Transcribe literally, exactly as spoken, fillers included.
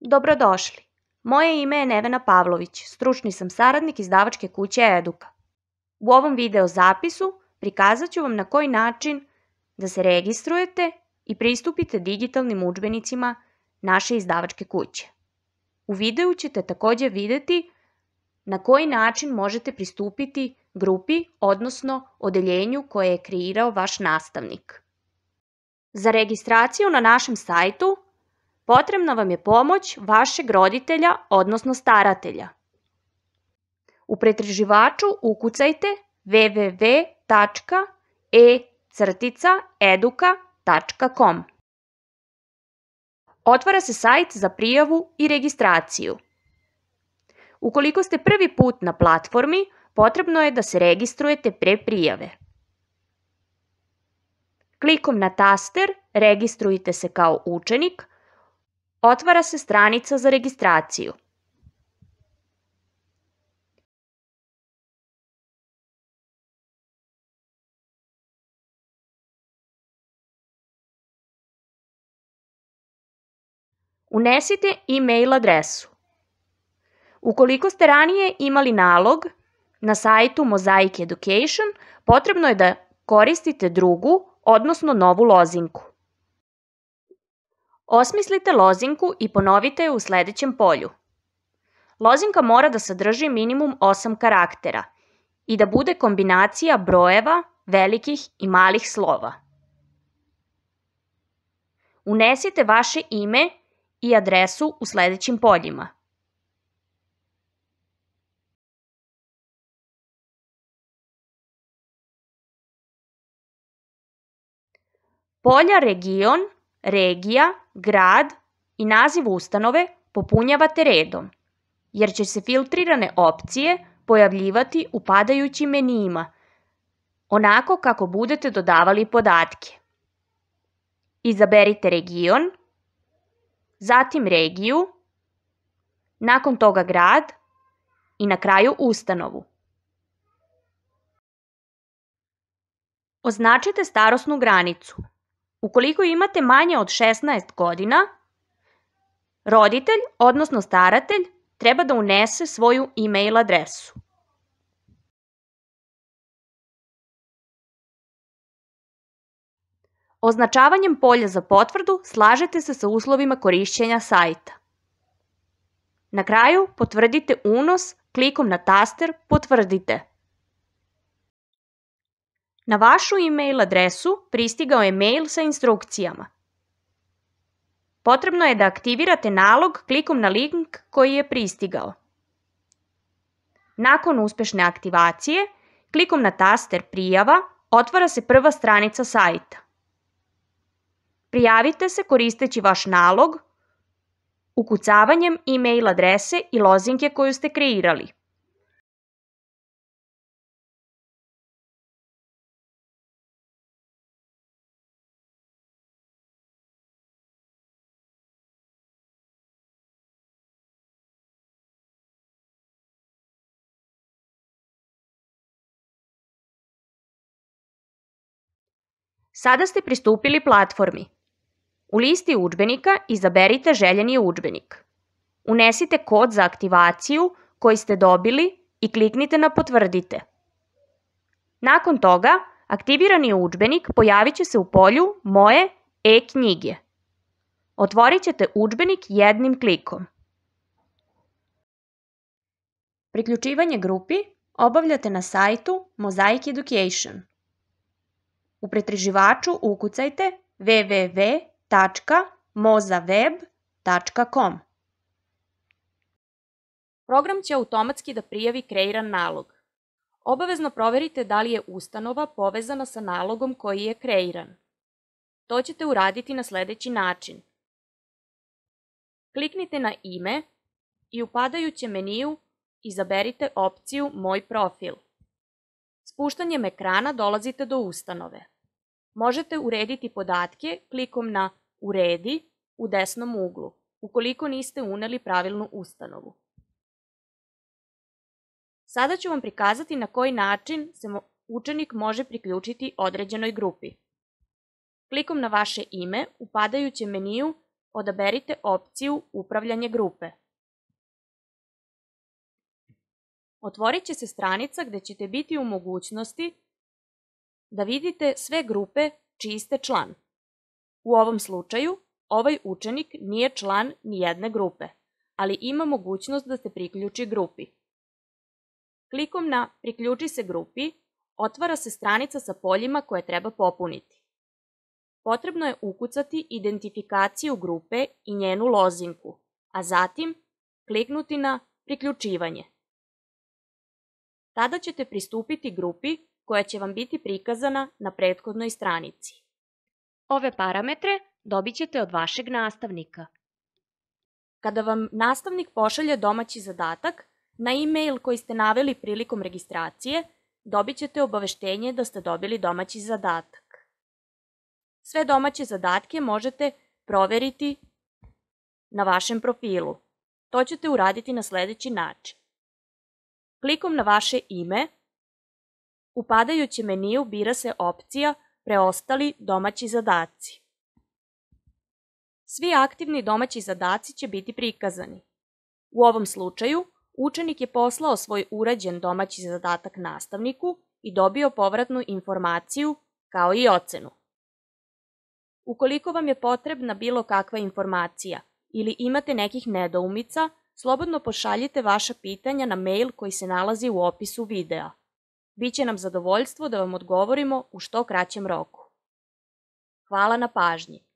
Dobrodošli. Moje ime je Nevena Pavlović, stručni sam saradnik izdavačke kuće Eduka. U ovom video zapisu prikazat ću vam na koji način da se registrujete i pristupite digitalnim udžbenicima naše izdavačke kuće. U videu ćete također vidjeti na koji način možete pristupiti grupi, odnosno odeljenju koje je kreirao vaš nastavnik. Za registraciju na našem sajtu potrebna vam je pomoć vašeg roditelja, odnosno staratelja. U pretraživaču ukucajte w w w tačka e eduka tačka com. Otvara se sajt za prijavu i registraciju. Ukoliko ste prvi put na platformi, potrebno je da se registrujete pre prijave. Klikom na taster registrujte se kao učenik. Otvara se stranica za registraciju. Unesite e-mail adresu. Ukoliko ste ranije imali nalog na sajtu Mosaic Education, potrebno je da koristite drugu, odnosno novu lozinku. Osmislite lozinku i ponovite je u sledećem polju. Lozinka mora da sadrži minimum osam karaktera i da bude kombinacija brojeva, velikih i malih slova. Unesite vaše ime i adresu u sledećim poljima. Polja region, regija, grad i naziv ustanove popunjavate redom, jer će se filtrirane opcije pojavljivati u padajućim menijima, onako kako budete dodavali podatke. Izaberite region, zatim regiju, nakon toga grad i na kraju ustanovu. Označite starosnu granicu. Ukoliko imate manje od šesnaest godina, roditelj, odnosno staratelj, treba da unese svoju e-mail adresu. Označavanjem polja za potvrdu slažete se sa uslovima korišćenja sajta. Na kraju potvrdite unos klikom na taster Potvrdite. Na vašu e-mail adresu pristigao je mail sa instrukcijama. Potrebno je da aktivirate nalog klikom na link koji je pristigao. Nakon uspešne aktivacije, klikom na taster Prijava, otvara se prva stranica sajta. Prijavite se koristeći vaš nalog, ukucavanjem e-mail adrese i lozinke koju ste kreirali. Sada ste pristupili platformi. U listi udžbenika izaberite željeni udžbenik. Unesite kod za aktivaciju koji ste dobili i kliknite na Potvrdite. Nakon toga, aktivirani udžbenik pojavit će se u polju Moje e-knjige. Otvorit ćete udžbenik jednim klikom. Priključivanje grupi obavljate na sajtu Mosaic Education. U pretraživaču ukucajte w w w tačka mosaweb tačka com. Program će automatski da prijavi kreiran nalog. Obavezno proverite da li je ustanova povezana sa nalogom koji je kreiran. To ćete uraditi na sledeći način. Kliknite na ime i u padajućem meniju izaberite opciju Moj profil. Spuštanjem ekrana dolazite do ustanove. Možete urediti podatke klikom na Uredi u desnom uglu, ukoliko niste uneli pravilnu ustanovu. Sada ću vam prikazati na koji način se učenik može priključiti određenoj grupi. Klikom na vaše ime u padajućem meniju odaberite opciju Upravljanje grupe. Otvorit će se stranica gde ćete biti u mogućnosti da vidite sve grupe čiji ste član. U ovom slučaju, ovaj učenik nije član ni jedne grupe, ali ima mogućnost da se priključi grupi. Klikom na Priključi se grupi, otvara se stranica sa poljima koje treba popuniti. Potrebno je ukucati identifikaciju grupe i njenu lozinku, a zatim kliknuti na Priključivanje. Tada ćete pristupiti grupi koja će vam biti prikazana na prethodnoj stranici. Ove parametre dobit ćete od vašeg nastavnika. Kada vam nastavnik pošalje domaći zadatak, na e-mail koji ste naveli prilikom registracije, dobit ćete obaveštenje da ste dobili domaći zadatak. Sve domaće zadatke možete proveriti na vašem profilu. To ćete uraditi na sledeći način. Klikom na vaše ime, u padajućem meniju bira se opcija Preostali domaći zadaci. Svi aktivni domaći zadaci će biti prikazani. U ovom slučaju, učenik je poslao svoj urađen domaći zadatak nastavniku i dobio povratnu informaciju kao i ocenu. Ukoliko vam je potrebna bilo kakva informacija ili imate nekih nedoumica, slobodno pošaljite vaša pitanja na mail koji se nalazi u opisu videa. Biće nam zadovoljstvo da vam odgovorimo u što kraćem roku. Hvala na pažnji.